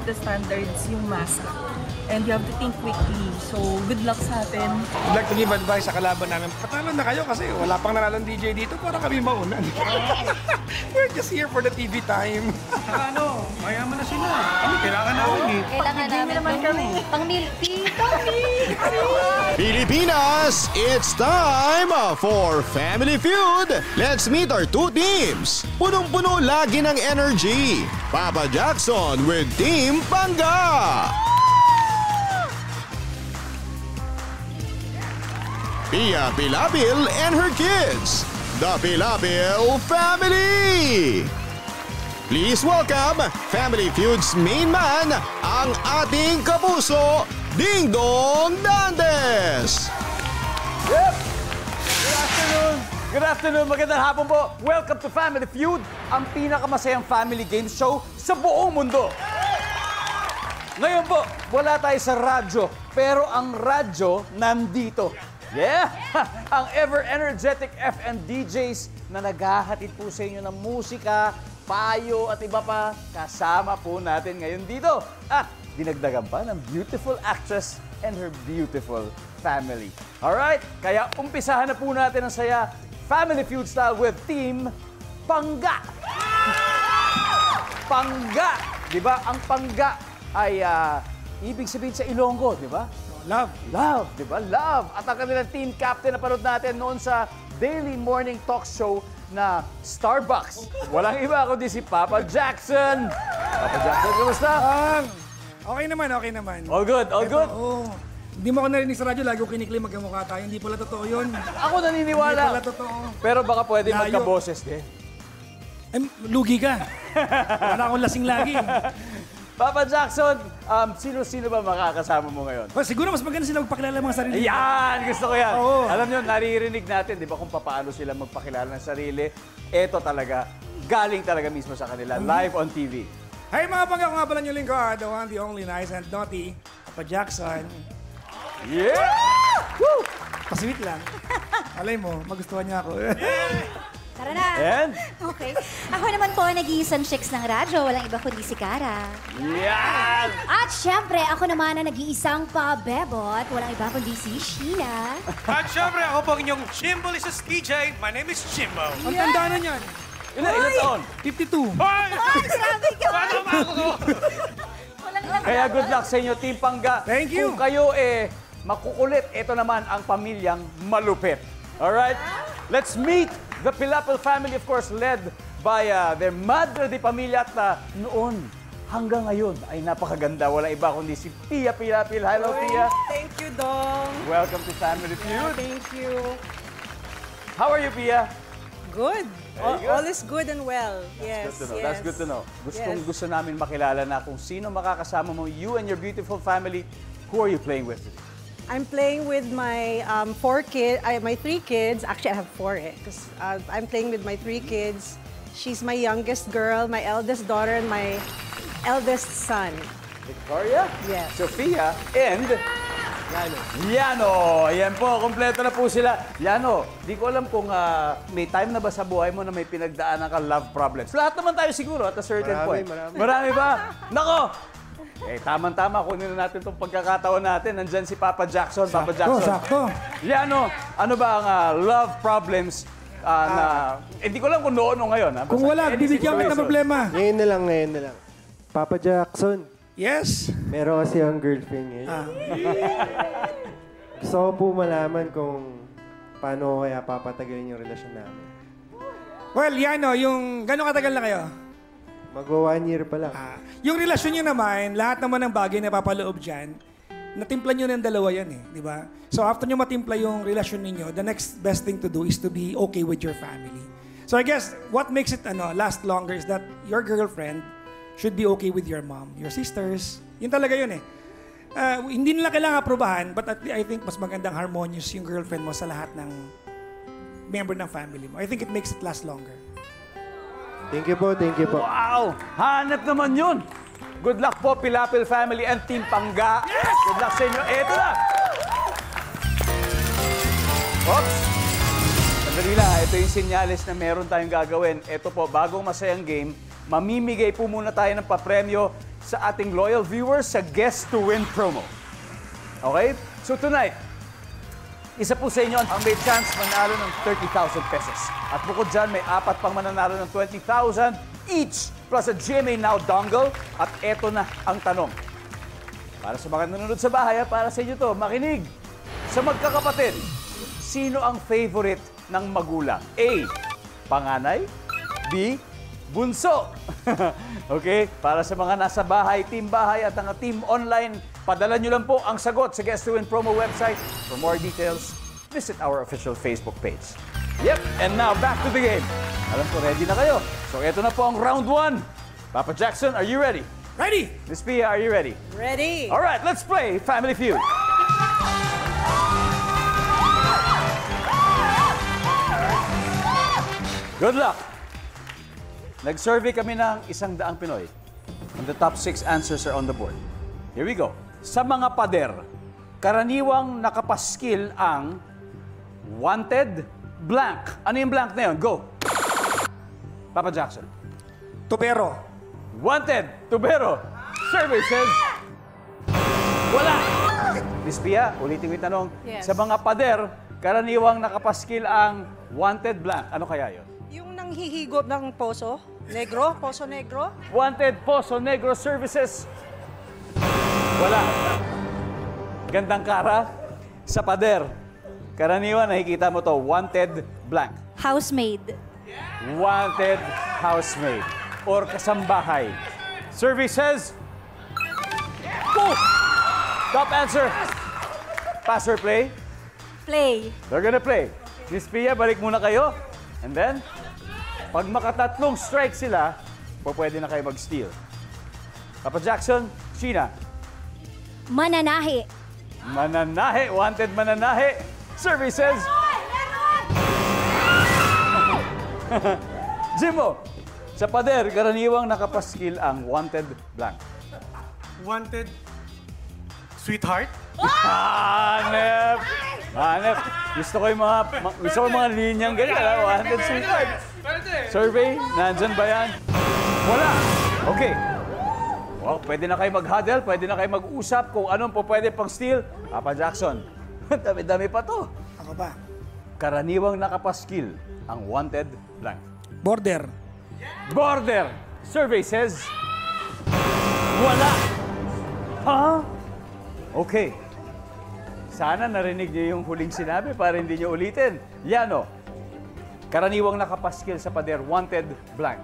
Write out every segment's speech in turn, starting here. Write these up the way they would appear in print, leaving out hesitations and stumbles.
the standards yung mask. And you have to think quickly. So, good luck sa atin. I'd like to give advice sa kalaban namin. Patalo na kayo kasi wala pang nanalong DJ dito para kami maunan. We're just here for the TV time. Saka ano, mayaman na sila. Kami, kailangan namin eh. Kailangan namin pang-milpi. Pilipinas, it's time for Family Feud. Let's meet our two teams. Punong-puno lagi ng energy. Papa Jackson with Team Pangga. Pia Pilabil and her kids, the Pilabil family. Please welcome Family Feud's main man, ang ating kapuso, Ding Dong Dantes. Yep! Good afternoon! Good afternoon! Magandang hapon po! Welcome to Family Feud, ang pinakamasayang family game show sa buong mundo. Ngayon po, wala tayo sa radyo, pero ang radyo nandito. Yeah! Ang ever-energetic FM DJs na naghahatid po sa inyo ng musika, payo at iba pa, kasama po natin ngayon dito. At dinagdagan pa ng beautiful actress and her beautiful family. Alright? Kaya umpisahan na po natin ang saya Family Feud style with Team Pangga. Pangga! Diba? Ang Pangga ay ibig sabihin sa Ilonggo, di ba? Love. Love, di ba? Love. At ang kanilang team captain na parod natin noon sa daily morning talk show na Starbucks. Walang iba kundi si Papa Jackson. Papa Jackson, kumusta? Okay naman, okay naman. All good, all good? Oo. Hindi mo ako narinig sa radyo, lagi ko kinikli magkamukha tayo. Hindi pala totoo yun. Ako naniniwala. Hindi pala totoo. Pero baka pwede Layo. magka-boses din. Ay, lugi ka. Wala akong lasing lagi. Papa Jackson, sino-sino ba makakasama mo ngayon? Well, siguro mas maganda sila magpakilala mga sarili. Yan! Gusto ko yan. Oo. Alam nyo, naririnig natin, di ba, kung paano sila magpakilala ng sarili. Ito talaga, galing talaga mismo sa kanila, live on TV. Hey mga Pangga, kung nga pala yung lingkod, the one, the only, nice and naughty, Papa Jackson. Yeah! Woo! Pasweet lang. Alay mo, magustuhan niya ako. Tara na. And? Okay. Ako naman po, nag-iisang chicks ng radyo. Walang iba kundi si Cara. Yan! At syempre, ako naman na nag-iisang pabebot. Walang iba kundi si Sheena. At syempre, ako po ang inyong Chimbo Lisa's PJ. My name is Chimbo. Ang tanda na niyan. Ilan taon? 52. Hoy! Grabe ka. Paano ba ako? Walang iba. Kaya good luck sa inyo, Team Pangga. Thank you. Kung kayo makukulit, ito naman ang pamilyang malupit. Alright? Let's meet the Pilapil family, of course, led by their Madre de Pamilya at noon hanggang ngayon ay napakaganda. Wala iba kundi si Pia Pilapil. Hello, Pia. Thank you, Dong. Welcome to Family Feud. Thank you. How are you, Pia? Good. Very good. All is good and well. Yes, Good to know. yes. That's good to know. Gusto Yes. namin makilala na kung sino makakasama mo, you and your beautiful family. Who are you playing with today? I'm playing with my my 3 kids. Actually, I have 4 because I'm playing with my 3 kids. She's my youngest girl, my eldest daughter, and my eldest son. Victoria? Yes. Sophia and Yano. Ayan po, kompleto na po sila. Yano, di ko alam kung may time na ba sa buhay mo na may pinagdaanan ka love problems. Lahat naman tayo siguro at a certain point. Marami ba? Nako! Tama-tama, kunin na natin itong pagkakataon natin. Nandyan si Papa Jackson. Papa Jackson. Sakto. Yano, ano ba ang love problems na... Hindi ko alam kung noon o ngayon. Kung wala, bibigyan kita ng problema. Ngayon na lang. Papa Jackson, Yes. meron kasi ang girlfriend ngayon. Gusto ko po malaman kung paano kaya papatagalin yung relasyon namin. Well, Yano, yung gano'ng katagal na kayo? Magwa 1 year pa lang. Yung relasyon nyo naman, lahat naman ng bagay na papaloob dyan, natimpla nyo ng dalawa yan di ba? So after nyo matimpla yung relasyon ninyo, the next best thing to do is to be okay with your family. So I guess, what makes it last longer is that your girlfriend should be okay with your mom, your sisters. Yun talaga yun hindi nila kailangan aprobahan, but I think mas magandang harmonious yung girlfriend mo sa lahat ng member ng family mo. I think it makes it last longer. Thank you po, thank you po. Wow! Hanap naman yun! Good luck po, Pilapil family and Team Pangga. Yes! Good luck sa inyo. Eto na! Oops! Sandali lang, ito yung senyales na meron tayong gagawin. Ito po, bagong masayang game, mamimigay po muna tayo ng papremyo sa ating loyal viewers sa Guess to Win promo. Okay? So tonight, isa po sa inyo ang may chance manalo ng 30,000 pesos. At bukod dyan, may 4 pang mananalo ng 20,000 each plus a GMA Now dongle. At eto na ang tanong. Para sa mga nanonood sa bahay, para sa inyo to, makinig. Sa magkakapatid, sino ang favorite ng magulang? A. Panganay. B. Bunso. Okay? Para sa mga nasa bahay, team bahay at ang team online, padala nyo lang po ang sagot sa Guess to Win promo website. For more details, visit our official Facebook page. Yep, and now back to the game. Alam ko, ready na kayo. So ito na po ang round 1. Papa Jackson, are you ready? Ready? Miss Pia, are you ready? Ready? All right, let's play Family Feud. Good luck. Nag-survey kami ng 100 Pinoy. And the top 6 answers are on the board. Here we go. Sa mga pader, karaniwang nakapaskil ang wanted blank. Ano yung blank na yun? Go. Papa Jackson. Tubero. Wanted, tubero. Survey says, wala. Miss Pia, ulitin ko yung tanong. Yes. Sa mga pader, karaniwang nakapaskil ang wanted blank. Ano kaya yun? Yung nanghihigop ng poso negro, poso negro. Wanted Poso Negro Services. Wala. Gandang kara. Sa pader, karaniwan nakikita mo to, wanted blank. Housemaid. Wanted housemaid or kasambahay. Survey says, go! Top answer. Pass or play? Play. They're gonna play. Miss Pia, balik muna kayo. And then, pag makatatlong strike sila, pwede na kayo mag-steal. Papa Jackson, Sheena. Mananahi. Mananahe, wanted mananahe. Survey says... Jimbo, sa pader, karaniwang nakapaskil ang wanted blank. Wanted sweetheart. Hanep! Hanep! Gusto ko yung mga linyang ganyan. Wanted sweetheart. Survey, nandyan ba yan? Wala. Okay. Well, pwede na kayo mag-huddle, pwede na kayo mag-usap kung anong po pwede pang steal. Papa Jackson, dami-dami pa to. Ako ba? Karaniwang nakapaskil ang wanted blank. Border. Border. Survey says, wala. Huh? Okay. Sana narinig niyo yung huling sinabi para hindi niyo ulitin. Yano, karaniwang nakapaskil sa pader, wanted blank.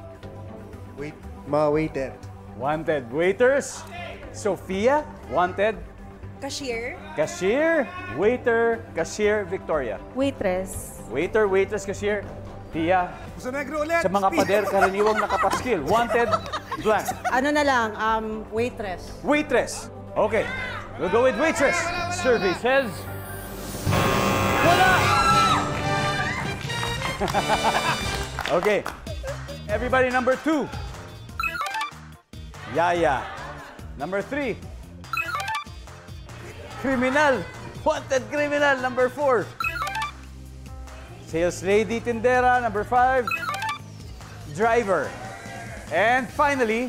Mga waiter. Wanted waiters. Sophia, wanted Cashier. cashier. Waiter, cashier, Victoria. Waitress. Waiter, waitress, cashier. Tia, Puso negro ulit. sa mga pader, karaniwang nakapaskil. Wanted blank. Ano na lang, waitress. Waitress. Okay. We'll go with waitress. Survey says... Wala! Okay. Everybody, number 2. Yaya. Number 3. Criminal. Wanted criminal. Number 4. Sales lady tindera. Number 5. Driver. And finally,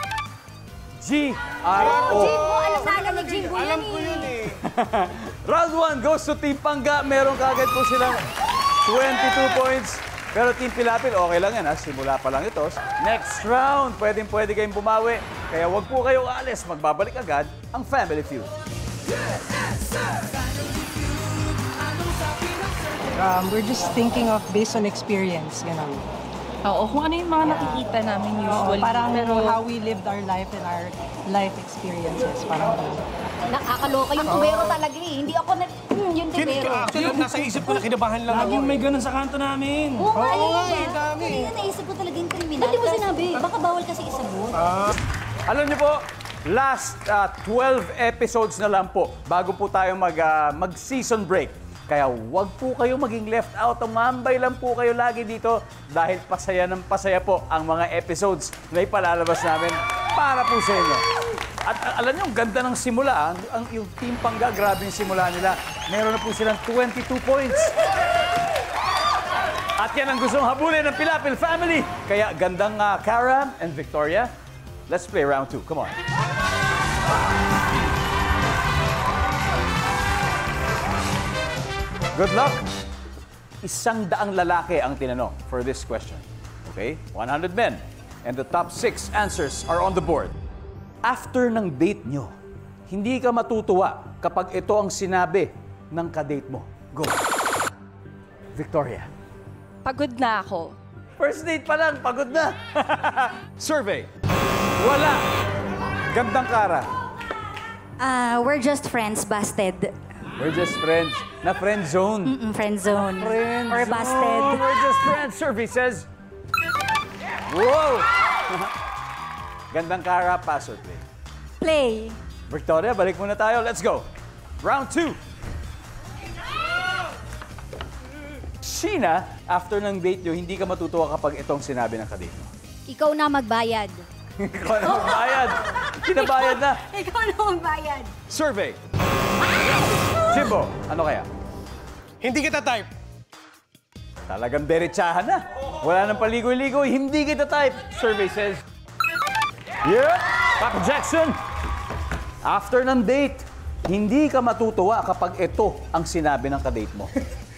G-R-O. Jimbo, alam na alam ni Jimbo yan eh. Round 1 goes to Team Pangga. Meron kagad po silang 22 points. Pero Team Pilapil, okay lang yan ha. Simula pa lang ito. Next round, pwede kayong bumawi. Kaya wag po kayong aalis. Magbabalik agad ang Family Feud. We're just thinking of based on experience, you know. Oo, kung ano yung mga nakikita namin usually. Parang pero how we lived our life and our life experiences. Parang Nakakaloka yung tubero talaga eh. Hindi ako yung tubero. Actually, nasa isip ko na kinabahan lang ako. Laging may ganun sa kanto namin. Oo nga, yun. Hindi naisip ko talaga yung kriminal. Ba't di mo sinabi? Baka bawal kasi isagot. Alam niyo po, last 12 episodes na lang po bago po tayo mag-season break. Kaya wag po kayo maging left out. Tumambay lang po kayo lagi dito dahil pasaya ng pasaya po ang mga episodes na ipalalabas namin para po sa inyo. At alam niyo, ang ganda ng simula. Yung Team Pangga, grabe yung simula nila. Meron na po silang 22 points. At yan ang gustong habulin ng Pilapil family. Kaya gandang Cara and Victoria, Let's play round 2. Come on. Good luck. 100 lalaki ang tinanong for this question. Okay? 100 men. And the top 6 answers are on the board. After ng date nyo, hindi ka matutuwa kapag ito ang sinabi ng kadate mo. Go. Victoria. Pagod na ako. First date pa lang, pagod na. Survey. Wala. Gandang Kara. We're just friends, busted. We're just friends. Na friend zone. Friend zone. Friend Or zone. busted. We're just friends. Survey says. Whoa! Gandang Kara, pass or play? Play. Victoria, balik muna tayo. Let's go. Round 2. Sheena, after ng date nyo, hindi ka matutuwa kapag itong sinabi ng kadate mo. Ikaw na magbayad. Ikaw na magbayad. Kinabayad na. Ikaw na magbayad. Survey. Jimbo, ano kaya? Hindi kita type. Talagang derechahan na. Wala nang paligoy-ligoy, hindi kita type. Survey says. Yeah, Papa Jackson. After ng date, hindi ka matutuwa kapag ito ang sinabi ng kadate mo.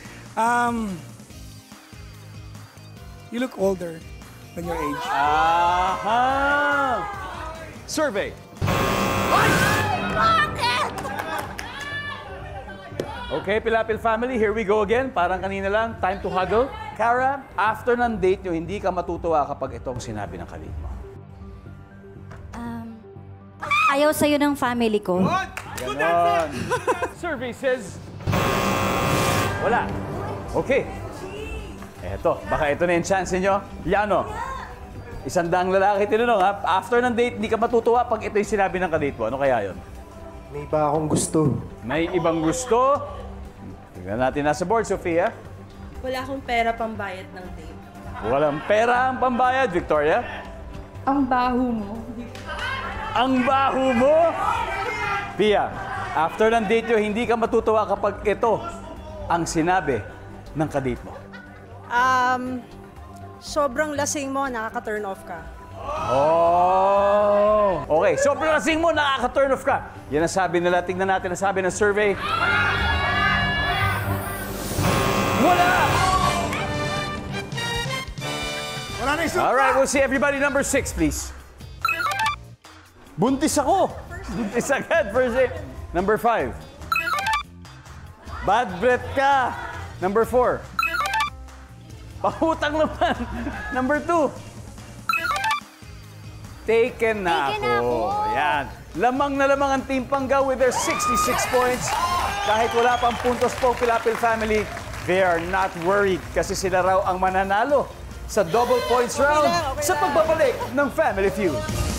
You look older than your age. Aha! Survey. Okay, Pilapil family, here we go again. Parang kanina lang, time to huddle. Kara, after ng date nyo, hindi ka matutuwa kapag itong sinabi ng kadate mo. Ayaw sa'yo ng family ko. Ganon. Survey says. Wala. Okay. Eto, baka ito na yung chance niyo. Yano, 100 lalaki tinanong ha. After ng date, hindi ka matutuwa pag ito yung sinabi ng kadate mo. Ano kaya yun? May iba akong gusto. May ibang gusto? Tignan natin nasa board, Sofia. Wala akong pera pambayad ng date. Walang pera ang pambayad, Victoria. Ang baho mo. Ang baho mo? Pia, after ng date nyo, hindi ka matutuwa kapag ito ang sinabi ng kadate mo. Sobrang lasing mo, nakaka-turn off ka. Oh! Okay, sobrang lasing mo, nakaka-turn off ka. Yan ang sabi nila. Tingnan natin ang sabi ng survey. Wala! Wala na yung Alright, we'll see everybody. Number 6, please. Buntis ako. Buntis agad. First day. Number 5. Bad breath ka. Number 4. Pahutang naman. Number 2. Taken na Taken na ako. Yan. Lamang na lamang ang Team Pangga with their 66 points. Kahit wala pang puntos po, Pilapil family, they are not worried kasi sila raw ang mananalo sa double points round sa pagbabalik ng Family Feud.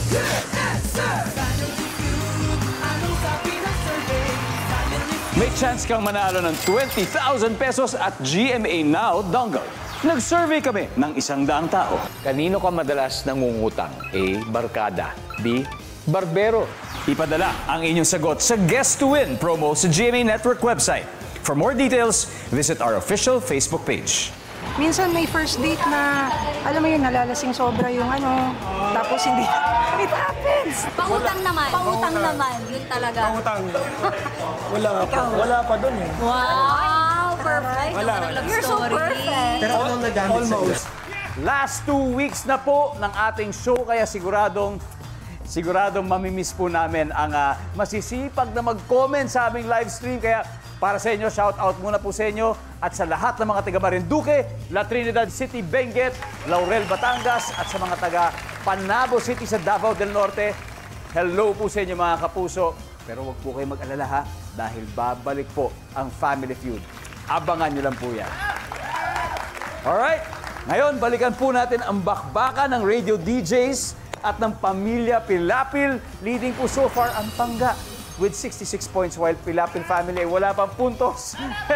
May chance kang manalo ng 20,000 pesos at GMA Now dongle. Nag-survey kami ng 100 tao. Kanino ka madalas nangungutang? A. Barkada. B. Barbero. Ipadala ang inyong sagot sa Guess to Win promo sa GMA Network website. For more details, visit our official Facebook page. Minsan may first date na, alam mo yun, nalalasing sobra yung ano, tapos hindi, it happens. Pangutang naman. Pangutang naman. Yun talaga. Pangutang. Wala pa dun eh. Wow! Perfect. Wala. You're so perfect. Pero anong nagamit sa iyo? Last 2 weeks na po ng ating show, kaya siguradong mamimiss po namin ang masisipag na mag-comment sa aming live stream. Kaya para sa inyo, shout out muna po sa inyo at sa lahat ng mga taga Marinduque, La Trinidad City, Benguet, Laurel, Batangas at sa mga taga Panabo City sa Davao del Norte. Hello po sa inyo mga kapuso. Pero wag po kayo mag-alala ha, dahil babalik po ang Family Feud. Abangan nyo lang po yan. Alright, ngayon balikan po natin ang bakbakan ng radio DJs at ng Pamilya Pilapil. Leading po so far ang Pangga with 66 points while Pilapil family ay wala pang puntos.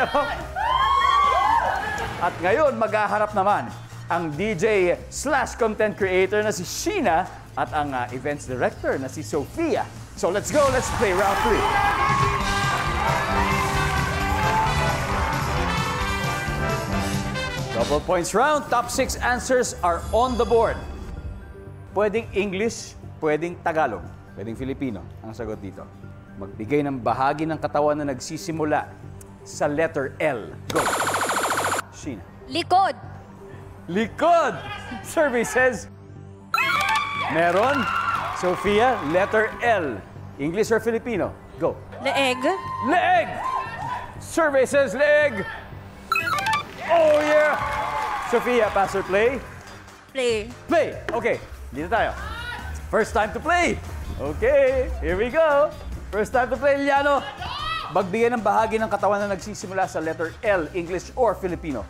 At ngayon, maghaharap naman ang DJ/content creator na si Sheena at ang events director na si Sofia. So let's go, let's play round 3. Double points round, top 6 answers are on the board. Pwedeng English pwedeng Tagalog, pwedeng Filipino ang sagot dito. Magbigay ng bahagi ng katawan na nagsisimula sa letter L. Go. Sheena. Likod. Likod! Survey says, meron. Sofia, letter L. English or Filipino? Go. Leeg. Leeg! Survey says leeg. Oh, yeah! Sofia, pass or play? Play. Play! Okay, dito tayo. First time to play. Okay, here we go. First time to play, Liano. Magbigay ng bahagi ng katawan na nagsisimula sa letter L, English or Filipino.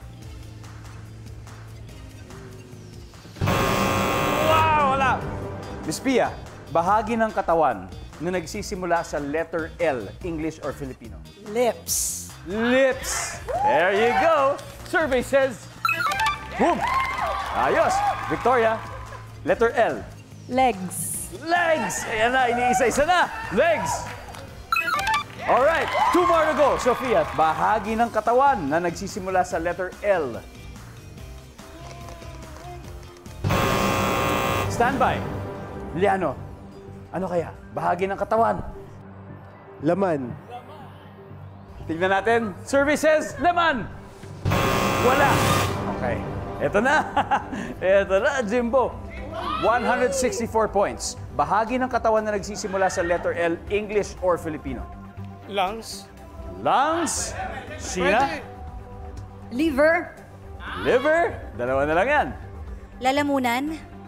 Wow, wala. Miss Pia, bahagi ng katawan na nagsisimula sa letter L, English or Filipino. Lips. Lips. There you go. Survey says, boom. Ayos. Victoria, letter L. Legs. Legs. Ayan na, iniisa-isa na. Legs. Alright, 2 more to go. Sofia, bahagi ng katawan na nagsisimula sa letter L. Standby. Liano, ano kaya? Bahagi ng katawan. Laman. Tignan natin. Survey says, laman. Wala. Okay. Ito na. Ito na, Jimbo. 164 points. Bahagi ng katawan na nagsisimula sa letter L, English or Filipino? Lungs. Lungs. Sheena? Liver. Liver. Dalawa na lang yan. Lalamunan.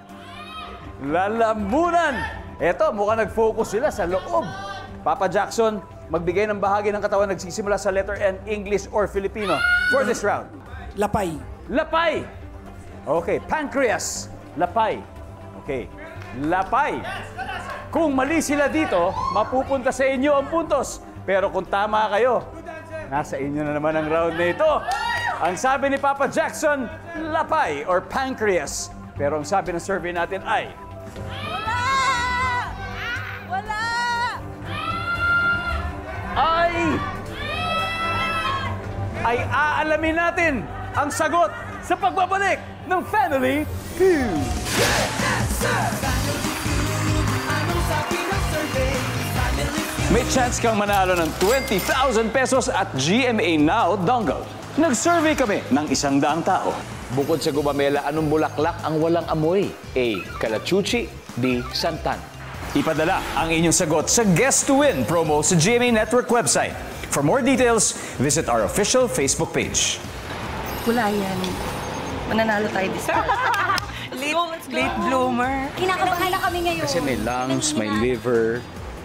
Lalamunan. Eto, mukhang nag-focus sila sa loob. Papa Jackson, magbigay ng bahagi ng katawan nagsisimula sa letter N, English or Filipino for this round. Lapay. Lapay. Okay, pancreas. Lapay. Okay, lapay. Kung mali sila dito, mapupunta sa inyo ang puntos. Pero kung tama kayo, nasa inyo na naman ang round na ito. Ang sabi ni Papa Jackson, lapay or pancreas. Pero ang sabi ng survey natin ay... Wala! Ay aalamin natin ang sagot sa pagbabalik ng Family Feud. May chance kang manalo ng 20,000 pesos at GMA Now dongle. Nag-survey kami ng 100 tao. Bukod sa gumamela, anong bulaklak ang walang amoy? A. Calachuchi. B. Santan. Ipadala ang inyong sagot sa Guess to Win promo sa GMA Network website. For more details, visit our official Facebook page. Wala yan. Mananalo tayo this time. Late bloomer. Kinakabahan na kami ngayon. Kasi may lungs, may liver,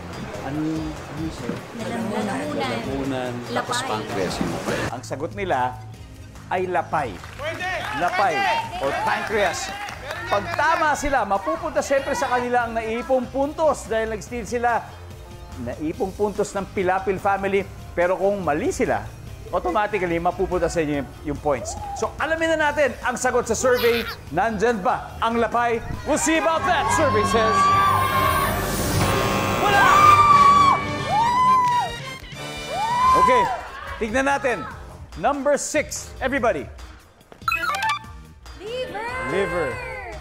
Lalamunan. tapos pancreas. Ang sagot nila ay lapay. Lapay or pancreas. Pag tama sila, mapupunta siyempre sa kanila ang naipong puntos dahil nag-steal sila. Naipong puntos ng Pilapil family. Pero kung mali sila, automatically mapupunta sa inyo yung points. So alamin na natin ang sagot sa survey. Nandyan ba ang lapay? We'll see about that. Survey says... Wala! Okay, tignan natin. Number 6, everybody. Liver. Liver.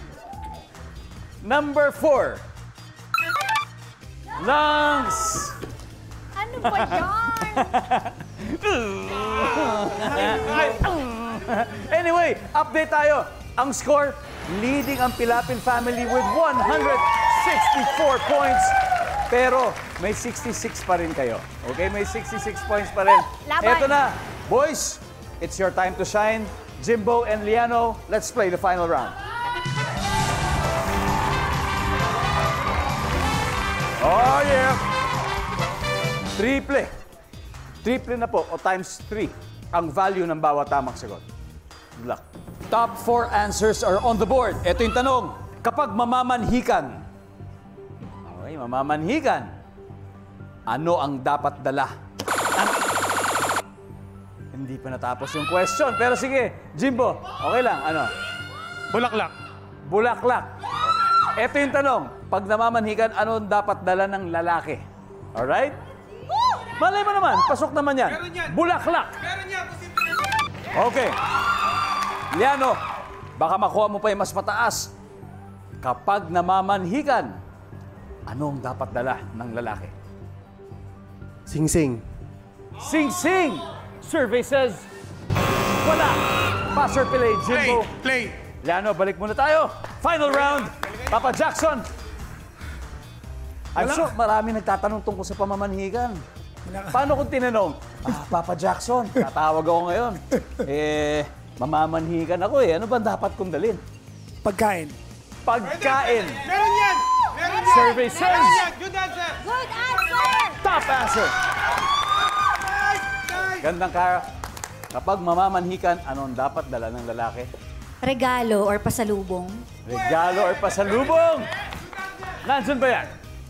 Number 4. Lungs. Ano ba yan? Anyway, update tayo. Ang score, leading ang Pilapil family with 164 points. Pero may 66 pa rin kayo. Okay, may 66 points pa rin. Laban. Eto na. Boys, it's your time to shine. Jimbo and Liano, let's play the final round. Oh, yeah! Triple. Triple na po, o times 3, ang value ng bawat tamang sagot. Good luck. Top 4 answers are on the board. Ito yung tanong, kapag mamamanhikan, okay, mamamanhikan, ano ang dapat dala? Hindi pa natapos yung question, pero sige, Jimbo, okay lang, ano? Bulaklak. Bulaklak. Ito yung tanong, pag namamanhikan, ano ang dapat dala ng lalaki? Alright? Malay mo naman, pasok naman yan. Bulaklak. Okay. Liano, baka makuha mo pa yung mas mataas. Kapag namamanhikan, Anong dapat dala ng lalaki? Sing-sing. Sing-sing! Survey says, wala. Pass or play, Jimbo? Play. Liano, balik muna tayo. Final round. Papa Jackson. I'm sure marami nagtatanong tungkol sa pamamanhikan. Paano kung tinanong, Papa Jackson, tatawag ako ngayon. Mamamanhikan ako eh. Ano ba dapat kong dalhin? Pagkain. Pagkain. Meron yan! Meron yan! Survey says, Meron yan! Good answer! Good answer! top answer. Gandang Cara. Kapag mamamanhikan, anong dapat dala ng lalaki? Regalo or pasalubong. Regalo or pasalubong? Nandun ba yan?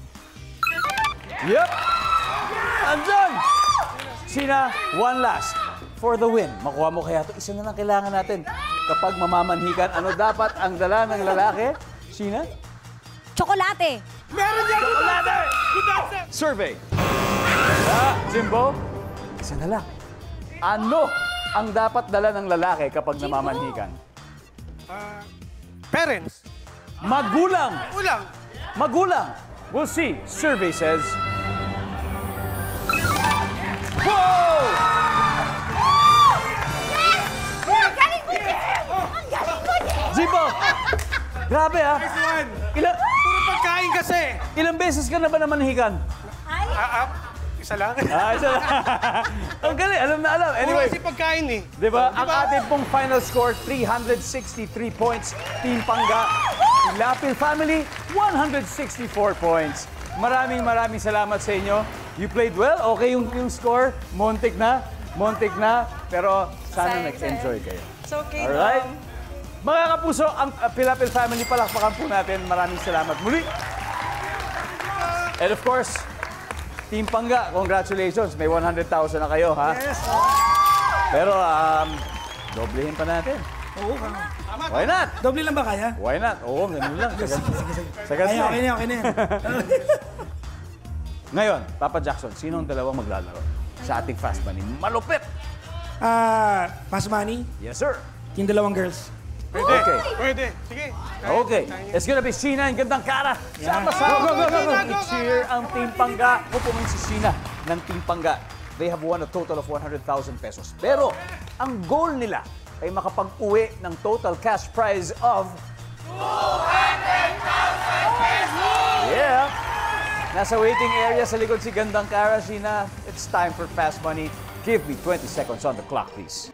Yep! Nandun! Sina, one last. For the win. Makuha mo kaya ito. Isa na lang kailangan natin. Kapag mamamanhikan, ano dapat ang dala ng lalaki? Sina? Tsokolate. Meron yan! Chocolate! Good answer! Survey. Jimbo, isa na lang. Ano ang dapat dala ng lalaki kapag namamanhikan? Parents. Magulang. Ulang. Magulang. We'll see. Survey says... Whoa! Jimbo! Grabe ha? Nice one. Puro pagkain kasi. Ilang beses ka na ba namanhikan? Isa lang. Isa lang. Ang galing, alam na alam. Anyway. Anyway, Kasi pagkain eh. diba? Ang ating pong final score, 363 points. Team Pangga. Lapil Family, 164 points. Maraming salamat sa inyo. You played well. Okay yung score. Montik na. Pero sana nag-enjoy kayo. It's okay, Alright? Mga kapuso, ang Pilapil Family, palakpakan po natin. Maraming salamat muli. And of course, Team Pangga, congratulations. May 100,000 na kayo, ha? Yes. Pero, doblehin pa natin. Oo. Why not? Doble lang ba kaya? Why not? Oo, ganun lang. Sagat Okay na yan. Ngayon, Papa Jackson, sino ang dalawang maglalaro sa ating Fast Money? Malupit! Fast money, Yes, sir. yung dalawang girls. Okay. Pwede. Sige. Okay. It's gonna be Sina and Gandang Cara. Sama-sama. Go. I-cheer ang Team Pangga. Pupungin si Sina ng Team Pangga. They have won a total of 100,000 pesos. Pero, ang goal nila ay makapag-uwi ng total cash prize of... 200,000! Yeah! Nasa waiting area sa likod si Gandang Cara. Sina, it's time for Fast Money. Give me 20 seconds on the clock, please.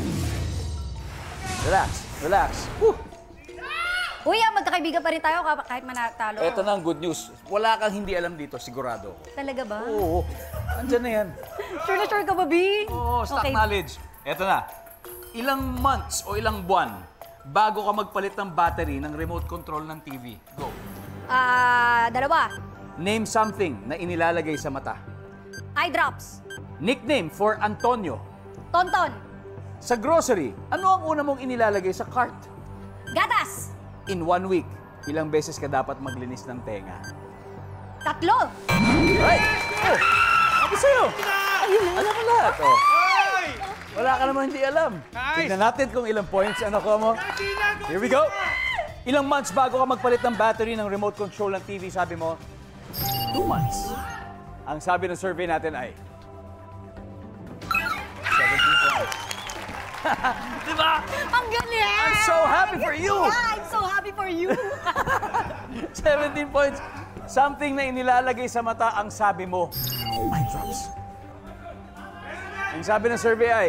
Relax. Woo! Uy, magkakaibigan pa rin tayo kahit manatalo. Ito na ang good news. Wala kang hindi alam dito, sigurado. Talaga ba? Oo. Andyan na yan. Sure na sure ka ba, B? Oo, stock knowledge. Ito na. Ilang months o ilang buwan bago ka magpalit ng battery ng remote control ng TV? Go. Dalawa. Name something na inilalagay sa mata. Eye drops. Nickname for Antonio. Tonton. Sa grocery, ano ang una mong inilalagay sa cart? Gatas. In 1 week, ilang beses ka dapat maglinis ng tenga? 3. Right. Oh, sabi sa'yo. Alam mo lahat. Oh. Wala ka naman hindi alam. Tignan natin kung ilang points ang nakuha mo. Here we go. Ilang months bago ka magpalit ng battery ng remote control ng TV, sabi mo? 2 months. Ang sabi ng survey natin ay 17 points. Diba? Ang galing! I'm so happy for you! Yeah, I'm so happy for you! 17 points. Something na inilalagay sa mata, ang sabi mo, eye drops. Ang sabi ng survey ay,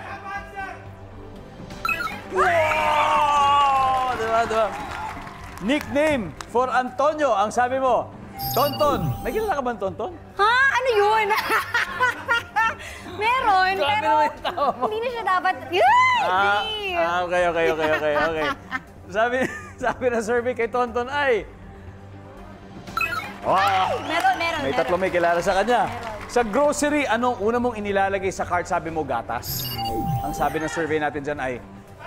wow! Diba? Nickname for Antonio, ang sabi mo, Tonton. May kilala ka ba ng Tonton? Ha? Ano yun? Meron, Grabe pero naman yung tawa mo. hindi na siya dapat... Yay! Okay. Sabi ng survey kay Tonton ay, wow! Meron. May tatlo may kilala sa kanya. Sa grocery, anong una mong inilalagay sa cart? Sabi mo, gatas. Ang sabi ng survey natin dyan ay...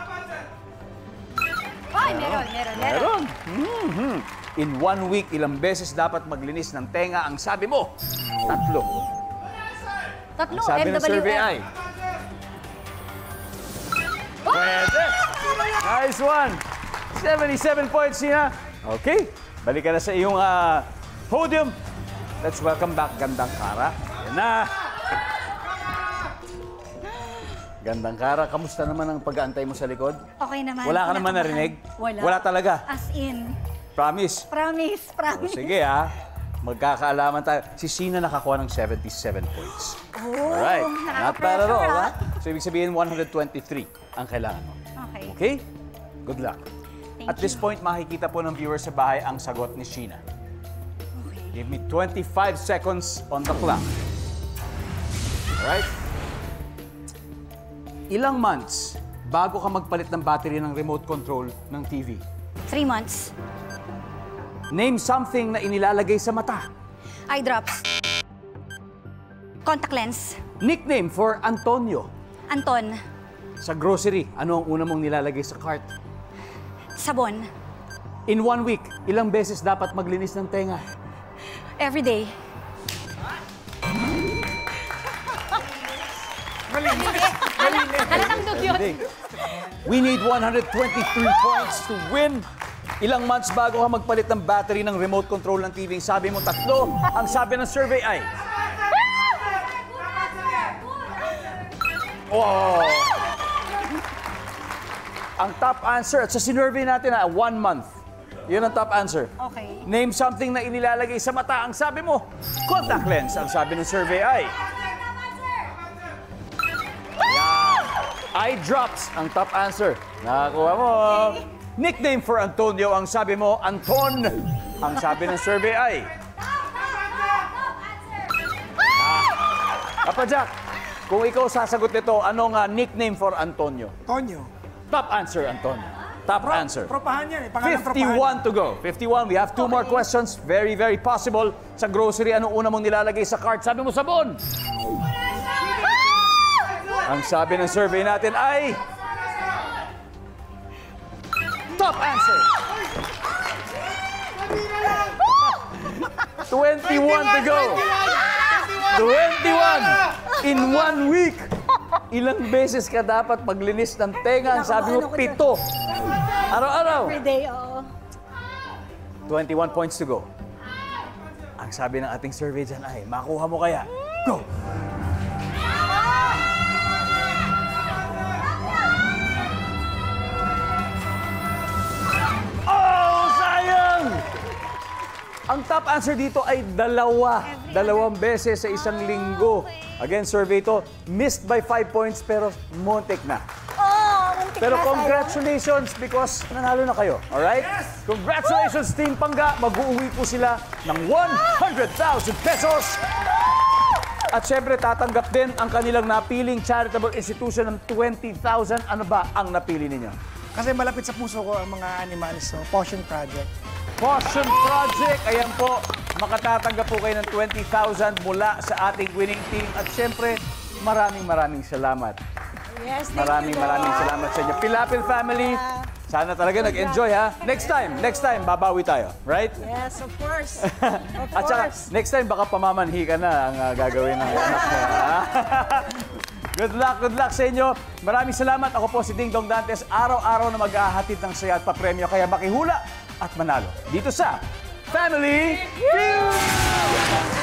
Ay, meron. In 1 week, ilang beses dapat maglinis ng tenga? Ang sabi mo, 3. 3, Ang sabi ng survey ay... Pwede! Nice one! 77 points, Sina. Okay, balik ka na sa iyong podium. Let's welcome back Gandang Kara. Ayan na. Gandang Kara, kamusta naman ang pag-aantay mo sa likod? Okay naman. Wala ka naman narinig? Wala. Wala talaga? As in. Promise? Promise, promise. Sige magkakaalaman tayo. Si Sheena nakakuha ng 77 points. Oh, alright, not bad at all. nakaka-pressure, Ha? So ibig sabihin 123 ang kailangan mo. Okay. Okay? Good luck. Thank At this point, makikita po ng viewers sa bahay ang sagot ni Sheena. Okay. Give me 25 seconds on the clock. Alright? Ilang months bago ka magpalit ng battery ng remote control ng TV? 3 months. Name something na inilalagay sa mata. Eye drops. Contact lens. Nickname for Antonio. Anton. Sa grocery, ano ang una mong nilalagay sa cart? Sabon. In 1 week, ilang beses dapat maglinis ng tenga? Every day. Halatang dugyot. We need 123 points to win. Ilang months bago ka magpalit ng battery ng remote control ng TV? Sabi mo 3. Ang sabi ng survey ay... Oh! Ang top answer, at sa sinurvey natin 1 month. Yun ang top answer. Okay. Name something na inilalagay sa mata. Ang sabi mo, contact lens. Ang sabi ng survey ay... Eye drops ang top answer. Nakakuha mo. Nickname for Antonio, ang sabi mo, Anton. Ang sabi ng survey ay... Papa Jack, kung ikaw sasagot nito, anong nickname for Antonio? Tonyo. Top answer, Antonio. Top answer. Propahan yan eh. Pangalan propahan. 51 to go. 51. We have 2 more questions. Very, very possible. Sa grocery, anong una mong nilalagay sa cart? Sabi mo, sabon. Ang sabi ng survey natin ay... Top answer! 21 to go! 21! In 1 week! Ilang beses ka dapat maglinis ng tenga? Ang sabi mo, 7. Araw-araw! Every day, oo. 21 points to go. Ang sabi ng ating survey dyan ay, makuha mo kaya? Go! Ang top answer dito ay 2. 2 beses sa isang linggo. Again, survey to, missed by 5 points pero muntik na. Muntik Pero na, congratulations because nanalo na kayo. Alright? Yes! Congratulations, Team Pangga. Mag-uuwi po sila ng 100,000 pesos. At syempre, tatanggap din ang kanilang napiling charitable institution ng 20,000. Ano ba ang napili ninyo? Kasi malapit sa puso ko ang mga animals. So, Potion Project. Potion Project. Ayan po, makatatanggap po kayo ng 20,000 mula sa ating winning team. At syempre, maraming salamat. Yes, Maraming salamat sa inyo. Pilapil family, sana talaga nag-enjoy ha. Next time, babawi tayo. Right? Yes, of course. At saka, next time, baka pamamanhi ka na ang gagawin ng anak mo. Good luck sa inyo. Maraming salamat. Ako po si Ding Dong Dantes. Araw-araw na mag-ahatid ng saya at papremyo. Kaya makihula at manalo dito sa Family Feud!